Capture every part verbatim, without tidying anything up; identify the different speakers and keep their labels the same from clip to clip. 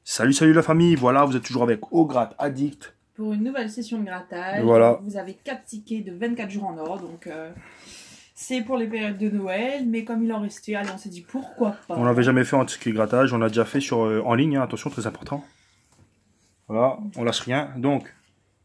Speaker 1: Salut, salut la famille, voilà, vous êtes toujours avec Augratte Addict.
Speaker 2: Pour une nouvelle session de grattage.
Speaker 1: Voilà.
Speaker 2: Vous avez quatre tickets de vingt-quatre jours en or, donc euh, c'est pour les périodes de Noël, mais comme il en restait, allez, on s'est dit pourquoi pas.
Speaker 1: On n'avait jamais fait un ticket grattage, on l'a déjà fait sur, euh, en ligne, hein, attention, très important. Voilà, on lâche rien, donc,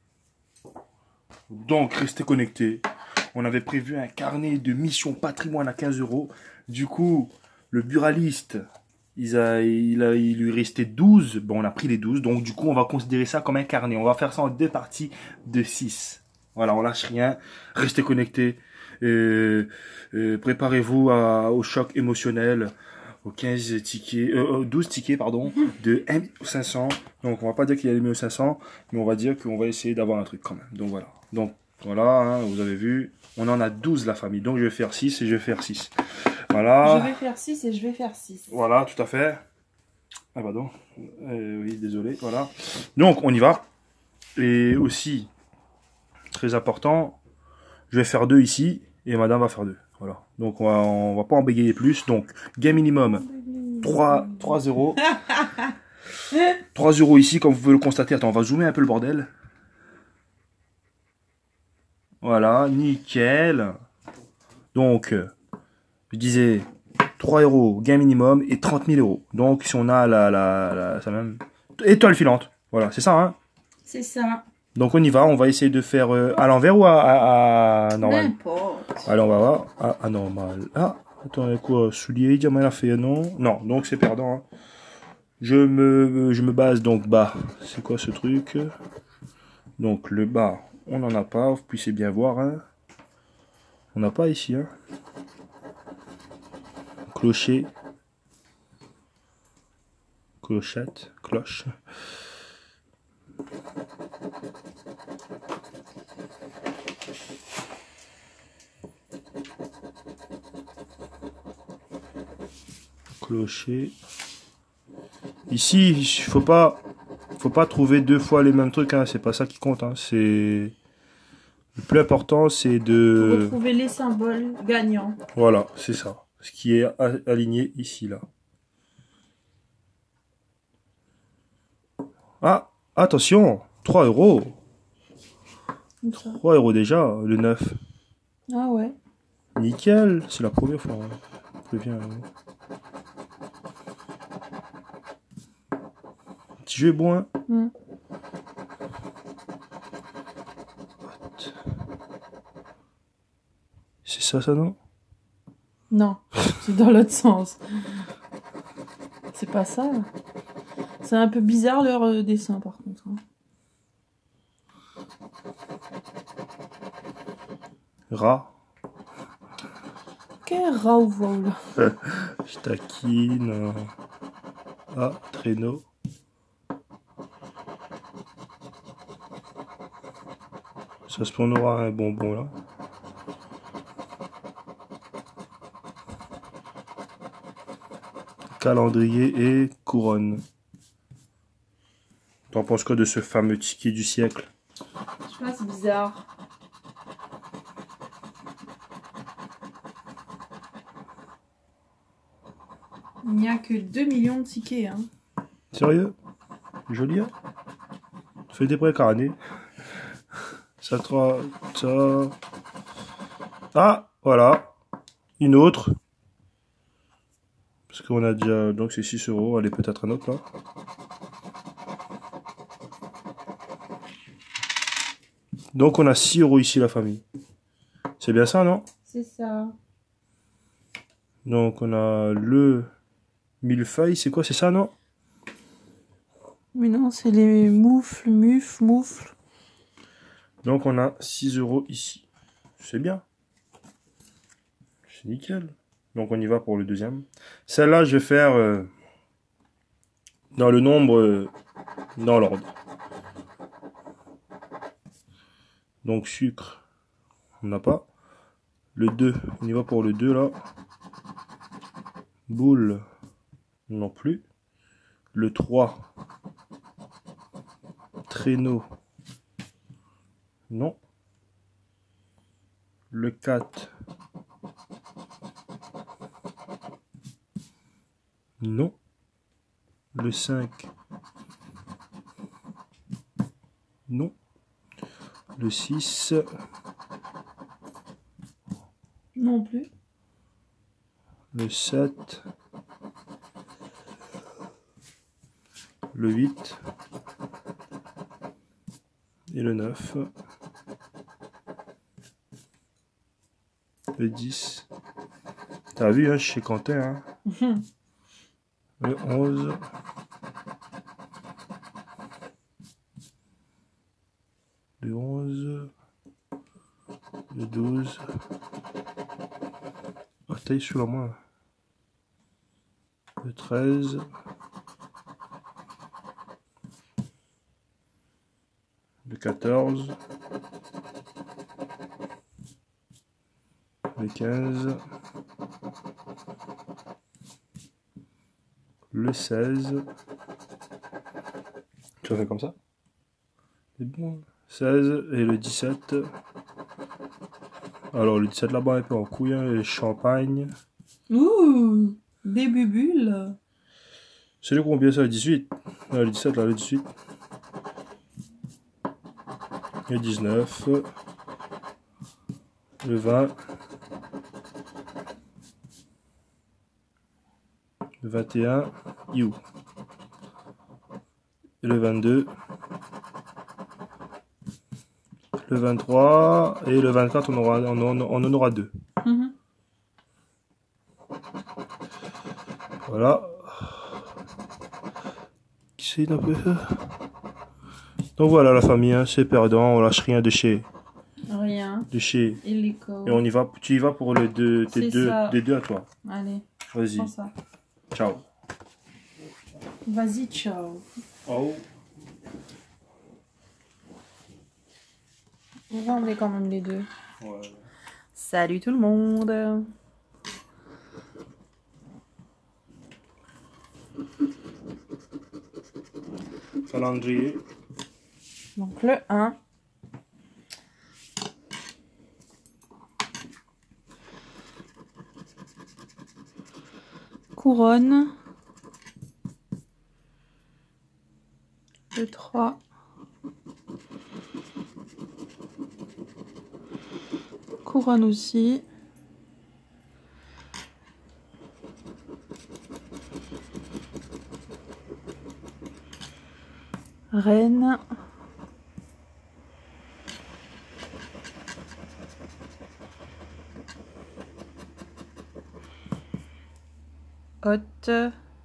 Speaker 1: donc restez connectés. On avait prévu un carnet de mission patrimoine à quinze euros. Du coup, le buraliste, il, a, il, a, il lui restait douze. Bon, on a pris les douze. Donc, du coup, on va considérer ça comme un carnet. On va faire ça en deux parties de six. Voilà, on lâche rien. Restez connectés. Euh, euh, Préparez-vous au choc émotionnel. Aux quinze tickets, euh, douze tickets, pardon, de M cinq cents. Donc, on va pas dire qu'il y a les M cinq cents, mais on va dire qu'on va essayer d'avoir un truc quand même. Donc, voilà. Donc, voilà, hein, vous avez vu. On en a douze, la famille. Donc, je vais faire six et je vais faire six. Voilà.
Speaker 2: Je vais faire six et je vais faire six.
Speaker 1: Voilà, tout à fait. Ah, pardon. Euh, oui, désolé. Voilà. Donc, on y va. Et aussi, très important, je vais faire deux ici et madame va faire deux. Voilà. Donc, on va, on va pas en bégayer plus. Donc, gain minimum trois zéro. trois euros ici, comme vous pouvez le constater. Attends, on va zoomer un peu le bordel. Voilà, nickel. Donc, je disais trois euros gain minimum et trente mille euros. Donc, si on a la, la, la ça même étoile filante. Voilà, c'est ça, hein.
Speaker 2: C'est ça.
Speaker 1: Donc, on y va. On va essayer de faire euh, à l'envers ou à, à, à normal.
Speaker 2: N'importe.
Speaker 1: Allez, on va voir. À, à normal. Ah, attends, quoi, soulier, diamant a fait non. Non, donc c'est perdant. Hein. Je me, je me base donc bas. C'est quoi ce truc? Donc, le bas, on n'en a pas. Vous puissiez bien voir, hein. On n'a pas ici, hein. Clocher. Clochette. Cloche. Clocher. Ici, il faut pas, faut pas trouver deux fois les mêmes trucs, hein. C'est pas ça qui compte, hein. C'est le plus important, c'est de
Speaker 2: retrouver les symboles gagnants.
Speaker 1: Voilà, c'est ça. Ce qui est aligné ici, là. Ah, attention, trois euros. trois euros déjà, le neuf.
Speaker 2: Ah ouais.
Speaker 1: Nickel, c'est la première fois. Hein. Préviens, hein. Petit jeu bon, hein. Mm. C'est ça, ça, non?
Speaker 2: Non, c'est dans l'autre sens. C'est pas ça. C'est un peu bizarre leur euh, dessin, par contre. Hein.
Speaker 1: Rat.
Speaker 2: Quel rat ou vol?
Speaker 1: Je taquine. Ah, traîneau. Ça se aura un bonbon là. Calendrier et couronne. T'en penses quoi de ce fameux ticket du siècle?
Speaker 2: Je sais pas, c'est bizarre. Il n'y a que deux millions de tickets. Hein.
Speaker 1: Sérieux? Joli, hein? Fais des précarnés. Ça, trois, ça. Ah, voilà. Une autre. Parce qu'on a déjà... Donc c'est six euros. Allez, peut-être un autre, là. Donc on a six euros ici, la famille. C'est bien ça, non?
Speaker 2: C'est ça.
Speaker 1: Donc on a le millefeuille. C'est quoi? C'est ça, non?
Speaker 2: Mais non, c'est les moufles, mufles, moufles.
Speaker 1: Donc on a six euros ici. C'est bien. C'est nickel. Donc on y va pour le deuxième. Celle-là, je vais faire euh, dans le nombre, euh, dans l'ordre. Donc sucre, on n'a pas. Le deux, on y va pour le deux là. Boule, non plus. Le trois. Traîneau, non. Le quatre. Non. Le cinq. Non. Le six.
Speaker 2: Non plus.
Speaker 1: Le sept. Le huit. Et le neuf. Le dix. T'as vu, hein, chez Quentin, hein. Le onze. Le onze. Le douze. Oh, taille sous la main. Le treize. Le quatorze. Le quinze. Le seize. Tu vas faire comme ça? C'est bon. seize et le dix-sept. Alors le dix-sept là-bas un peu en couille, hein, et champagne.
Speaker 2: Ouh, des bubules.
Speaker 1: C'est le combien ça? Le dix-huit. Ah, le dix-sept là, le dix-huit. Le dix-neuf. Le vingt. Le vingt et un. You. Et le vingt-deux. Le vingt-trois. Et le vingt-quatre, on, aura, on, en, on en aura deux.
Speaker 2: Mm-hmm.
Speaker 1: Voilà. Qui c'est un peu ça? Donc voilà la famille, hein, c'est perdant, on lâche rien de chez.
Speaker 2: Rien.
Speaker 1: De chez.
Speaker 2: Illico.
Speaker 1: Et on y va, tu y vas pour le deux, tes
Speaker 2: C'est
Speaker 1: deux,
Speaker 2: ça.
Speaker 1: des deux à toi.
Speaker 2: Allez,
Speaker 1: Vas-y.
Speaker 2: prends ça.
Speaker 1: Ciao.
Speaker 2: Vas-y, ciao.
Speaker 1: Oh.
Speaker 2: On va enlever quand même les deux.
Speaker 1: Ouais.
Speaker 2: Salut tout le monde.
Speaker 1: Calendrier.
Speaker 2: Donc le un. Couronne. Le trois. Couronne aussi. Reine. Haute.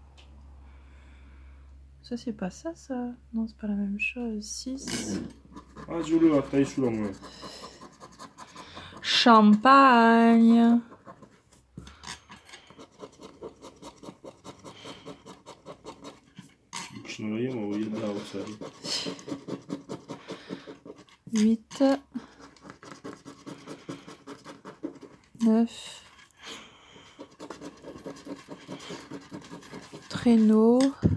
Speaker 2: Ça, c'est pas ça, ça. Non, c'est pas la même chose. six.
Speaker 1: Ah, Zulu, la taille sous la main.
Speaker 2: Champagne. huit. neuf. Traîneau.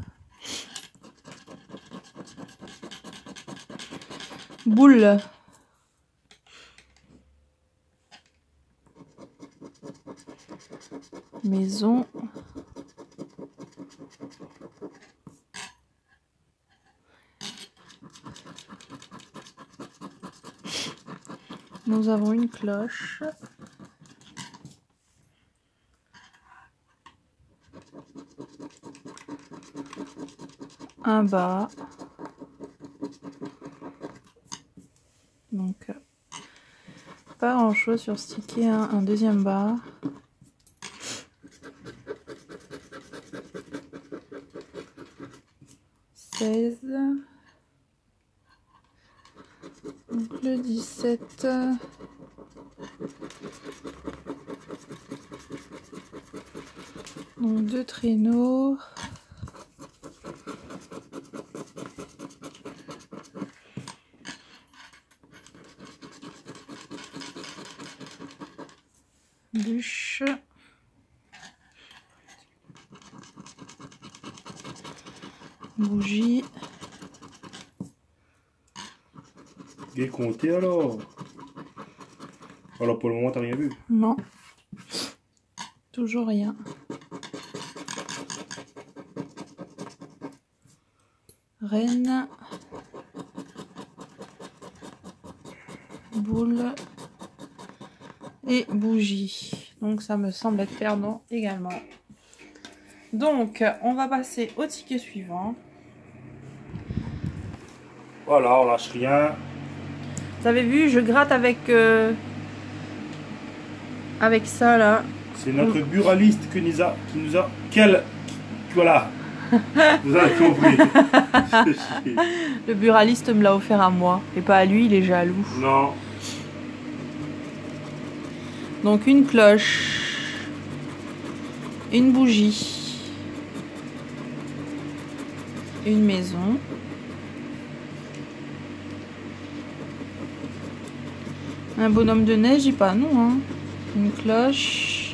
Speaker 2: Boule. Maison. Nous avons une cloche. Un bas. Donc, pas grand chose sur ce ticket, hein. Un deuxième bas. seize. Donc le dix-sept. Donc deux traîneaux. Bûche. Bougie.
Speaker 1: Décompté alors. Alors pour le moment t'as rien vu?
Speaker 2: Non. Toujours rien. Reine. boule et bougie. Donc ça me semble être perdant également. Donc on va passer au ticket suivant.
Speaker 1: Voilà, on lâche rien.
Speaker 2: Vous avez vu, je gratte avec euh, avec ça là.
Speaker 1: C'est notre buraliste qui nous a, qui nous a, quel, voilà, vous avez compris.
Speaker 2: Le buraliste me l'a offert à moi et pas à lui, il est jaloux.
Speaker 1: Non.
Speaker 2: Donc une cloche, une bougie, une maison, un bonhomme de neige, j'ai pas non, hein. Une cloche,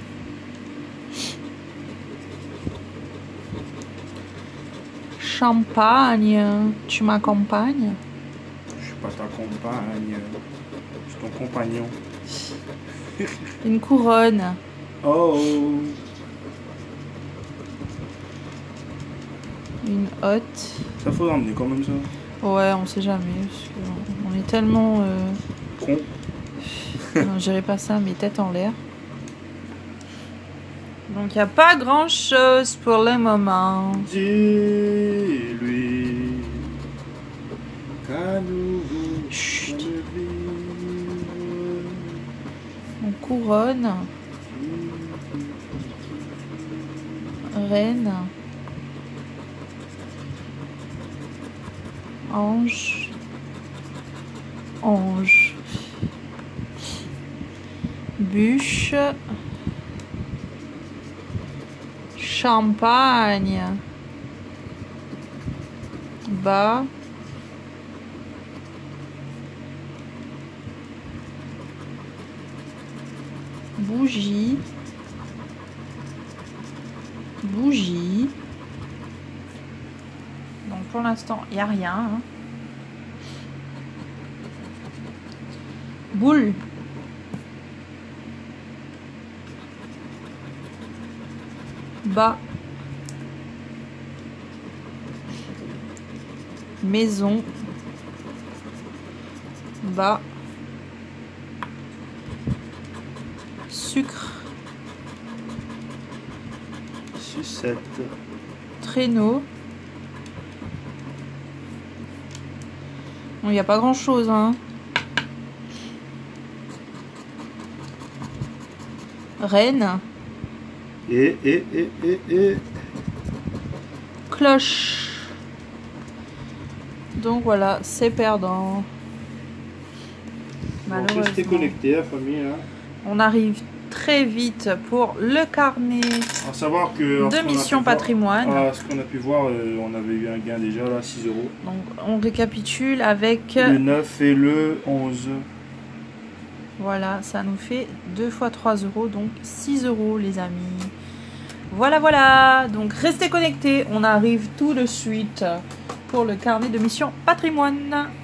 Speaker 2: champagne, tu m'accompagnes?
Speaker 1: Je suis pas ta compagne, je suis ton compagnon.
Speaker 2: Une couronne.
Speaker 1: Oh.
Speaker 2: Une hotte.
Speaker 1: Ça faut emmener quand même ça.
Speaker 2: Ouais, on sait jamais. Parce on est tellement... Euh...
Speaker 1: Con.
Speaker 2: Non, je dirais pas ça, mais tête en l'air. Donc il n'y a pas grand chose pour le moment.
Speaker 1: Dis-lui qu'à nouveau.
Speaker 2: Chut. On couronne. Reine. Ange. Ange. Bûche. Champagne. Bas. Bougie. Bougie. Donc pour l'instant, il n'y a rien. Hein. Boule. Bas. Maison. Bas. Sucre.
Speaker 1: Sucette.
Speaker 2: Traîneau. Bon, il n'y a pas grand chose, hein. Reine.
Speaker 1: Et, et, et, et, et.
Speaker 2: Cloche. Donc voilà, c'est perdant.
Speaker 1: Malheureusement. Restez connectés, la famille. Hein.
Speaker 2: On arrive très vite pour le carnet
Speaker 1: à savoir que,
Speaker 2: de Mission Patrimoine.
Speaker 1: Voir, à ce qu'on a pu voir, euh, on avait eu un gain déjà, là, six euros.
Speaker 2: Donc on récapitule avec...
Speaker 1: Le neuf et le onze.
Speaker 2: Voilà, ça nous fait deux fois trois euros, donc six euros les amis. Voilà, voilà. Donc restez connectés, on arrive tout de suite pour le carnet de Mission Patrimoine.